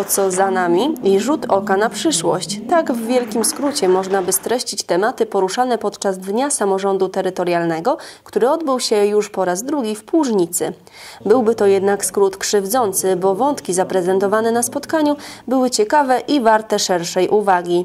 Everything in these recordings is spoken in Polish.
to, co za nami i rzut oka na przyszłość. Tak w wielkim skrócie można by streścić tematy poruszane podczas Dnia Samorządu Terytorialnego, który odbył się już po raz drugi w Płużnicy. Byłby to jednak skrót krzywdzący, bo wątki zaprezentowane na spotkaniu były ciekawe i warte szerszej uwagi.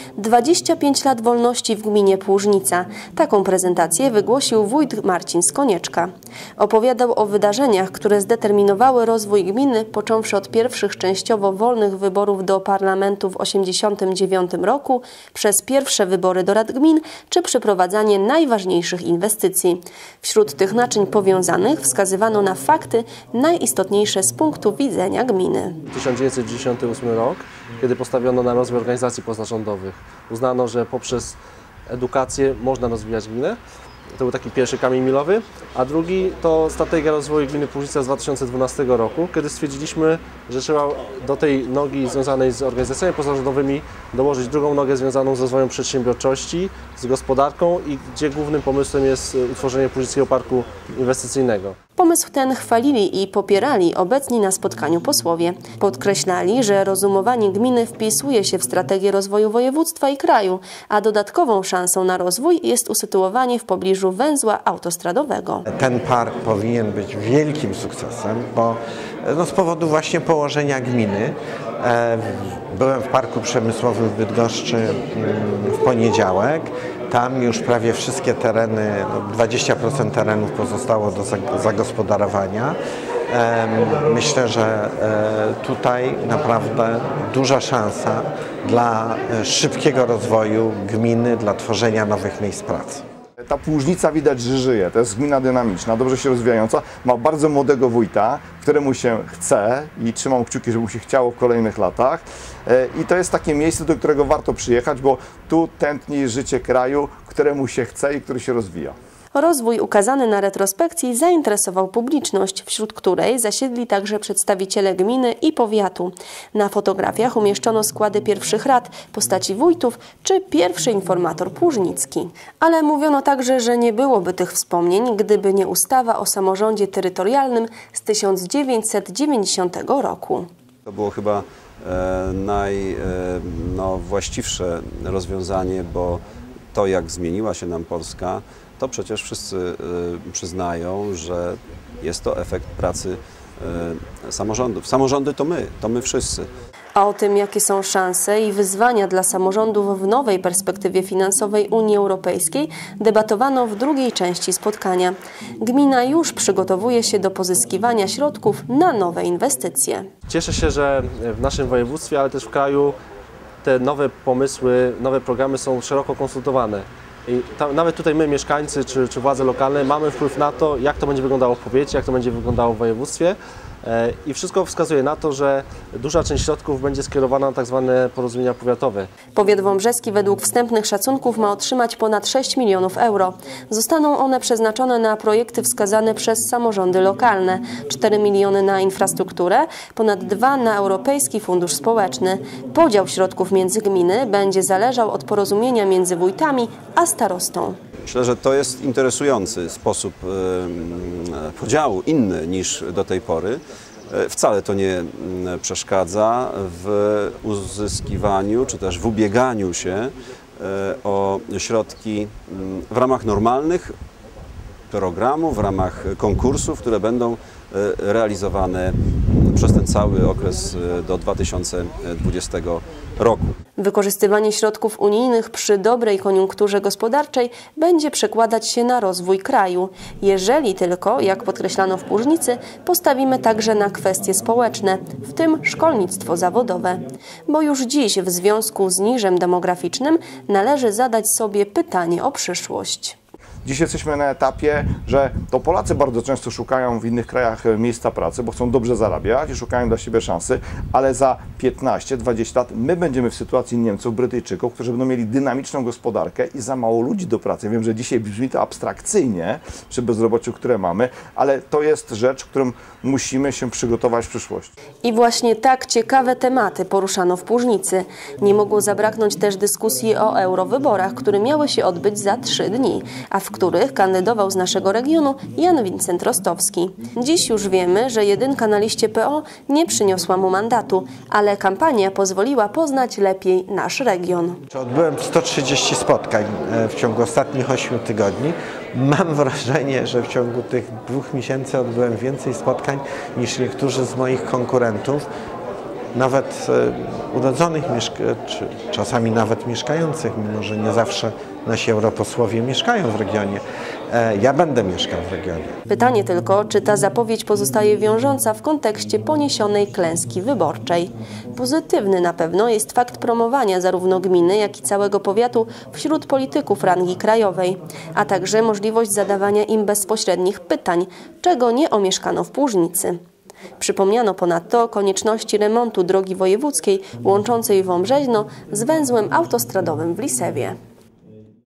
25 lat wolności w gminie Płużnica. Taką prezentację wygłosił wójt Marcin z Konieczka. Opowiadał o wydarzeniach, które zdeterminowały rozwój gminy, począwszy od pierwszych częściowo wolnych wyborów do parlamentu w 1989 roku, przez pierwsze wybory do rad gmin, czy przeprowadzanie najważniejszych inwestycji. Wśród tych naczyń powiązanych wskazywano na fakty najistotniejsze z punktu widzenia gminy. 1998 rok, kiedy postawiono na rozwój organizacji pozarządowych. Uznano, że poprzez edukację można rozwijać gminę. To był taki pierwszy kamień milowy, a drugi to strategia rozwoju gminy Płużnica z 2012 roku, kiedy stwierdziliśmy, że trzeba do tej nogi związanej z organizacjami pozarządowymi dołożyć drugą nogę związaną z rozwojem przedsiębiorczości, z gospodarką i gdzie głównym pomysłem jest utworzenie Płużyckiego Parku Inwestycyjnego. Pomysł ten chwalili i popierali obecni na spotkaniu posłowie. Podkreślali, że rozumowanie gminy wpisuje się w strategię rozwoju województwa i kraju, a dodatkową szansą na rozwój jest usytuowanie w pobliżu węzła autostradowego. Ten park powinien być wielkim sukcesem, bo z powodu właśnie położenia gminy. Byłem w Parku Przemysłowym w Bydgoszczy w poniedziałek. Tam już prawie wszystkie tereny, 20% terenów pozostało do zagospodarowania. Myślę, że tutaj naprawdę duża szansa dla szybkiego rozwoju gminy, dla tworzenia nowych miejsc pracy. Ta Płużnica widać, że żyje. To jest gmina dynamiczna, dobrze się rozwijająca. Ma bardzo młodego wójta, któremu się chce i trzymam kciuki, żeby mu się chciało w kolejnych latach. I to jest takie miejsce, do którego warto przyjechać, bo tu tętni życie kraju, któremu się chce i który się rozwija. Rozwój ukazany na retrospekcji zainteresował publiczność, wśród której zasiedli także przedstawiciele gminy i powiatu. Na fotografiach umieszczono składy pierwszych rad, postaci wójtów czy pierwszy informator płużnicki. Ale mówiono także, że nie byłoby tych wspomnień, gdyby nie ustawa o samorządzie terytorialnym z 1990 roku. To było chyba najwłaściwsze rozwiązanie, bo to, jak zmieniła się nam Polska, to przecież wszyscy przyznają, że jest to efekt pracy samorządów. Samorządy to my wszyscy. A o tym, jakie są szanse i wyzwania dla samorządów w nowej perspektywie finansowej Unii Europejskiej, debatowano w drugiej części spotkania. Gmina już przygotowuje się do pozyskiwania środków na nowe inwestycje. Cieszę się, że w naszym województwie, ale też w kraju te nowe pomysły, nowe programy są szeroko konsultowane. I nawet tutaj my, mieszkańcy czy władze lokalne, mamy wpływ na to, jak to będzie wyglądało w powiecie, jak to będzie wyglądało w województwie. I wszystko wskazuje na to, że duża część środków będzie skierowana na tak zwane porozumienia powiatowe. Powiat wąbrzeski według wstępnych szacunków ma otrzymać ponad 6 milionów euro. Zostaną one przeznaczone na projekty wskazane przez samorządy lokalne. 4 miliony na infrastrukturę, ponad 2 na Europejski Fundusz Społeczny. Podział środków między gminy będzie zależał od porozumienia między wójtami a starostą. Myślę, że to jest interesujący sposób podziału, inny niż do tej pory. Wcale to nie przeszkadza w uzyskiwaniu czy też w ubieganiu się o środki w ramach normalnych programów, w ramach konkursów, które będą realizowane przez ten cały okres do 2020 roku. Wykorzystywanie środków unijnych przy dobrej koniunkturze gospodarczej będzie przekładać się na rozwój kraju. Jeżeli tylko, jak podkreślano w Płużnicy, postawimy także na kwestie społeczne, w tym szkolnictwo zawodowe. Bo już dziś w związku z niżem demograficznym należy zadać sobie pytanie o przyszłość. Dziś jesteśmy na etapie, że to Polacy bardzo często szukają w innych krajach miejsca pracy, bo chcą dobrze zarabiać i szukają dla siebie szansy, ale za 15-20 lat my będziemy w sytuacji Niemców, Brytyjczyków, którzy będą mieli dynamiczną gospodarkę i za mało ludzi do pracy. Wiem, że dzisiaj brzmi to abstrakcyjnie przy bezrobociu, które mamy, ale to jest rzecz, którą musimy się przygotować w przyszłości. I właśnie tak ciekawe tematy poruszano w Płużnicy. Nie mogło zabraknąć też dyskusji o eurowyborach, które miały się odbyć za 3 dni, a w których kandydował z naszego regionu Jan Wincent Rostowski. Dziś już wiemy, że jedynka na liście PO nie przyniosła mu mandatu, ale kampania pozwoliła poznać lepiej nasz region. Odbyłem 130 spotkań w ciągu ostatnich 8 tygodni. Mam wrażenie, że w ciągu tych 2 miesięcy odbyłem więcej spotkań niż niektórzy z moich konkurentów, nawet urodzonych, czy czasami nawet mieszkających, mimo że nie zawsze nasi europosłowie mieszkają w regionie. Ja będę mieszkał w regionie. Pytanie tylko, czy ta zapowiedź pozostaje wiążąca w kontekście poniesionej klęski wyborczej. Pozytywny na pewno jest fakt promowania zarówno gminy, jak i całego powiatu wśród polityków rangi krajowej, a także możliwość zadawania im bezpośrednich pytań, czego nie omieszkano w Płużnicy. Przypomniano ponadto o konieczności remontu drogi wojewódzkiej łączącej Wąbrzeźno z węzłem autostradowym w Lisewie.